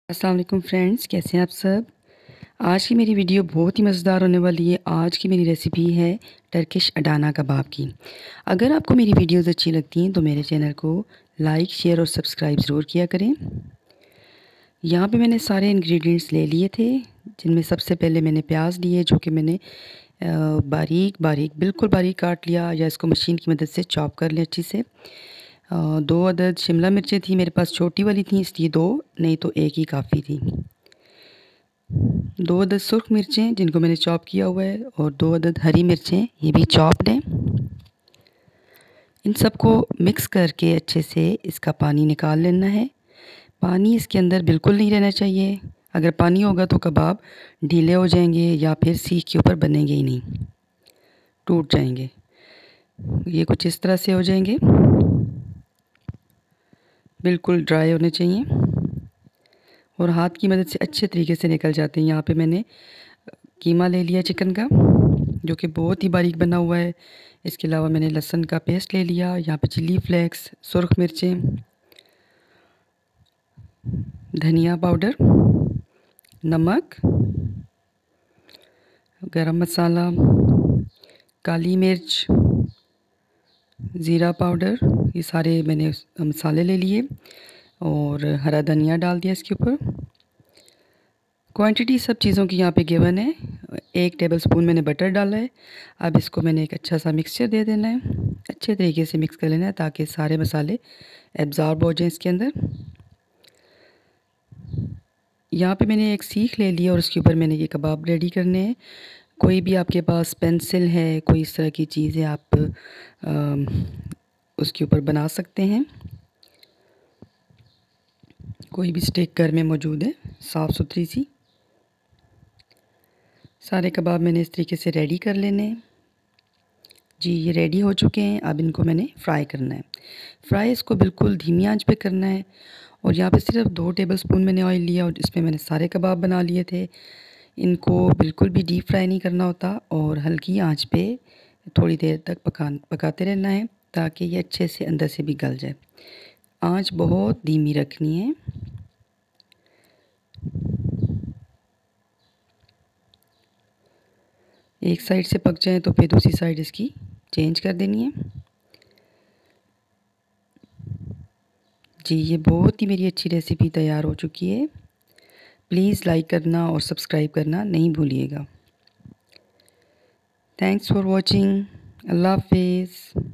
अस्सलाम वालेकुम फ्रेंड्स, कैसे हैं आप सब। आज की मेरी वीडियो बहुत ही मज़ेदार होने वाली है। आज की मेरी रेसिपी है टर्किश अडाना कबाब की। अगर आपको मेरी वीडियोस अच्छी लगती हैं तो मेरे चैनल को लाइक, शेयर और सब्सक्राइब ज़रूर किया करें। यहाँ पे मैंने सारे इंग्रेडिएंट्स ले लिए थे, जिनमें सबसे पहले मैंने प्याज लिए, जो कि मैंने बारीक बारीक बिल्कुल बारीक काट लिया, या इसको मशीन की मदद से चॉप कर लिया अच्छी से। 2 अदद शिमला मिर्चें थी मेरे पास, छोटी वाली थी इसलिए 2, नहीं तो एक ही काफ़ी थी। 2 अदद सुर्ख मिर्चें जिनको मैंने चॉप किया हुआ है, और 2 अदद हरी मिर्चें, ये भी चॉप्ड हैं। इन सबको मिक्स करके अच्छे से इसका पानी निकाल लेना है। पानी इसके अंदर बिल्कुल नहीं रहना चाहिए। अगर पानी होगा तो कबाब ढीले हो जाएंगे या फिर सीख के ऊपर बनेंगे ही नहीं, टूट जाएंगे। ये कुछ इस तरह से हो जाएंगे, बिल्कुल ड्राई होने चाहिए और हाथ की मदद से अच्छे तरीके से निकल जाते हैं। यहाँ पे मैंने कीमा ले लिया चिकन का, जो कि बहुत ही बारीक बना हुआ है। इसके अलावा मैंने लहसुन का पेस्ट ले लिया, यहाँ पे चिली फ्लेक्स, सुर्ख मिर्चें, धनिया पाउडर, नमक, गरम मसाला, काली मिर्च, ज़ीरा पाउडर, ये सारे मैंने मसाले ले लिए और हरा धनिया डाल दिया इसके ऊपर। क्वांटिटी सब चीज़ों की यहाँ पे गिवन है। 1 टेबलस्पून मैंने बटर डाला है। अब इसको मैंने एक अच्छा सा मिक्सचर दे देना है, अच्छे तरीके से मिक्स कर लेना है ताकि सारे मसाले एब्ज़ॉर्ब हो जाएं इसके अंदर। यहाँ पे मैंने एक सीख ले ली और उसके ऊपर मैंने ये कबाब रेडी करने हैं। कोई भी आपके पास पेंसिल है, कोई इस तरह की चीज़ है, आप उसके ऊपर बना सकते हैं। कोई भी स्टिक घर में मौजूद है, साफ़ सुथरी सी। सारे कबाब मैंने इस तरीके से रेडी कर लेने हैं। जी, ये रेडी हो चुके हैं। अब इनको मैंने फ्राई करना है। फ्राई इसको बिल्कुल धीमी आंच पे करना है। और यहाँ पे सिर्फ 2 टेबलस्पून मैंने ऑयल लिया और इसमें मैंने सारे कबाब बना लिए थे। इनको बिल्कुल भी डीप फ्राई नहीं करना होता और हल्की आंच पे थोड़ी देर तक पकाते रहना है ताकि ये अच्छे से अंदर से भी गल जाए। आंच बहुत धीमी रखनी है। एक साइड से पक जाए तो फिर दूसरी साइड इसकी चेंज कर देनी है। जी, ये बहुत ही मेरी अच्छी रेसिपी तैयार हो चुकी है। प्लीज़ लाइक करना और सब्सक्राइब करना नहीं भूलिएगा। Thanks for watching. अल्लाह हाफिज़।